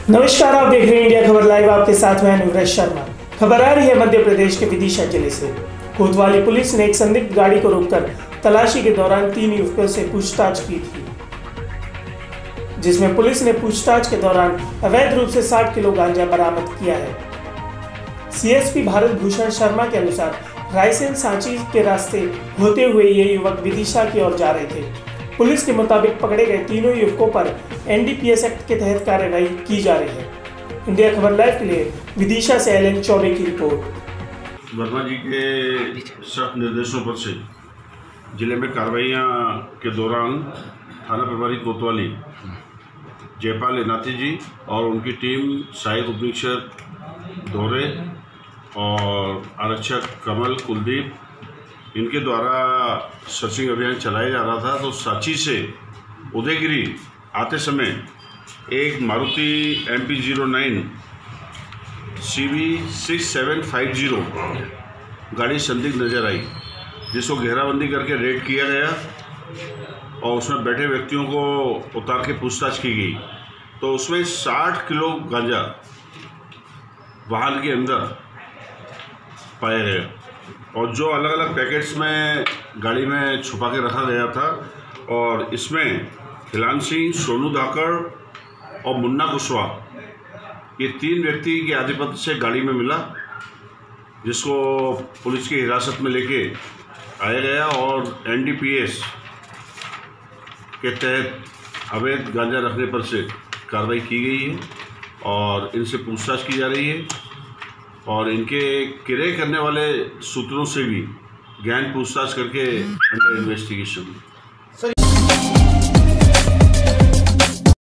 नमस्कार, आप देख रहे हैं इंडिया खबर लाइव। आपके साथ मैं अनुराग शर्मा। खबर आ रही है मध्य प्रदेश के विदिशा जिले से। कोतवाली पुलिस ने एक संदिग्ध गाड़ी को रोककर तलाशी के दौरान 3 युवकों से पूछताछ की थी, जिसमें पुलिस ने पूछताछ के दौरान अवैध रूप से 60 किलो गांजा बरामद किया है। सीएसपी भारत भूषण शर्मा के अनुसार रायसेन सांची के रास्ते होते हुए ये युवक विदिशा की ओर जा रहे थे। पुलिस के मुताबिक पकड़े गए तीनों युवकों पर एनडीपीएस एक्ट के तहत कार्रवाई की जा रही है। इंडिया खबर लाइव के लिए विदिशा से एलएन चौबे की रिपोर्ट। वर्मा जी के सख्त निर्देशों पर से जिले में कार्रवाइयाँ के दौरान थाना प्रभारी कोतवाली जयपाल एनाथी जी और उनकी टीम सहायक उपनिरीक्षक दोहरे और आरक्षक कमल कुलदीप इनके द्वारा सर्चिंग अभियान चलाया जा रहा था। तो सांची से उदयगिरी आते समय एक मारुति MP09 CV 6750 गाड़ी संदिग्ध नजर आई, जिसको घेराबंदी करके रेड किया गया और उसमें बैठे व्यक्तियों को उतार के पूछताछ की गई। तो उसमें 60 किलो गांजा वाहन के अंदर पाया गया और जो अलग अलग पैकेट्स में गाड़ी में छुपा के रखा गया था। और इसमें हिलान सिंह, सोनू धाकड़ और मुन्ना कुशवाहा, ये 3 व्यक्ति के आधिपत्य से गाड़ी में मिला, जिसको पुलिस की हिरासत में लेके आया गया और एनडीपीएस के तहत अवैध गांजा रखने पर से कार्रवाई की गई है और इनसे पूछताछ की जा रही है और इनके क्रय करने वाले सूत्रों से भी गहन पूछताछ करके अंडर इन्वेस्टिगेशन।